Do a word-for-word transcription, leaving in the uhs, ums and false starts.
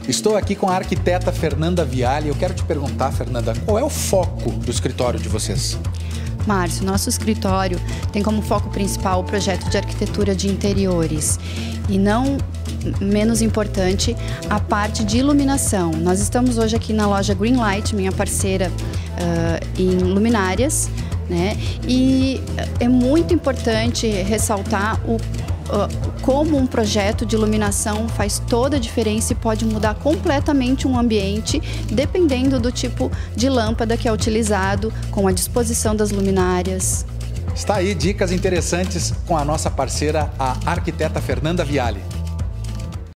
Estou aqui com a arquiteta Fernanda Viale. Eu quero te perguntar, Fernanda, qual é o foco do escritório de vocês? Márcio, nosso escritório tem como foco principal o projeto de arquitetura de interiores e não menos importante a parte de iluminação. Nós estamos hoje aqui na loja Greenlight, minha parceira uh, em luminárias, né? E é muito importante ressaltar o como um projeto de iluminação faz toda a diferença e pode mudar completamente um ambiente, dependendo do tipo de lâmpada que é utilizado, com a disposição das luminárias. Está aí dicas interessantes com a nossa parceira, a arquiteta Fernanda Viale.